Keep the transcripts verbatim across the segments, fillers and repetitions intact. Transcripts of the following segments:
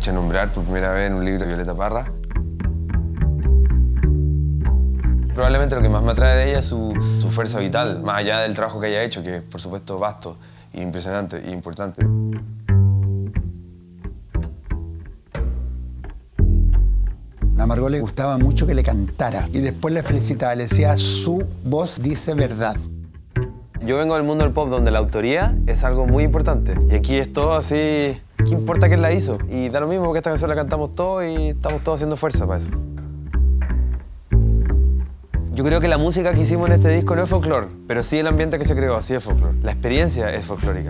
escuché nombrar por primera vez en un libro de Violeta Parra. Probablemente lo que más me atrae de ella es su, su fuerza vital, más allá del trabajo que haya hecho, que es, por supuesto, vasto, e impresionante e importante. A Margot le gustaba mucho que le cantara y después le felicitaba, le decía, su voz dice verdad. Yo vengo del mundo del pop donde la autoría es algo muy importante y aquí es todo así, ¿qué importa quién la hizo? Y da lo mismo porque esta canción la cantamos todos y estamos todos haciendo fuerza para eso. Yo creo que la música que hicimos en este disco no es folclore, pero sí el ambiente que se creó, sí es folclore. La experiencia es folclórica.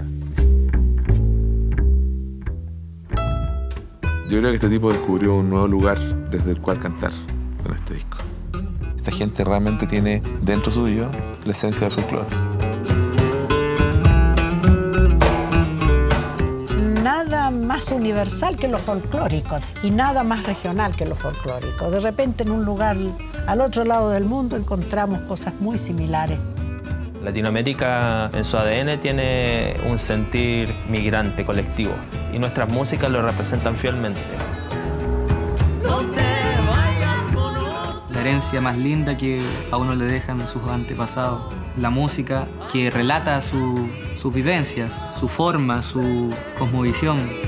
Yo creo que este tipo descubrió un nuevo lugar desde el cual cantar con este disco. Esta gente realmente tiene dentro suyo la esencia del folclore. Nada más universal que lo folclórico y nada más regional que lo folclórico. De repente en un lugar al otro lado del mundo encontramos cosas muy similares. Latinoamérica en su A D N tiene un sentir migrante colectivo y nuestras músicas lo representan fielmente. La herencia más linda que a uno le dejan sus antepasados, la música que relata su, sus vivencias, su forma, su cosmovisión.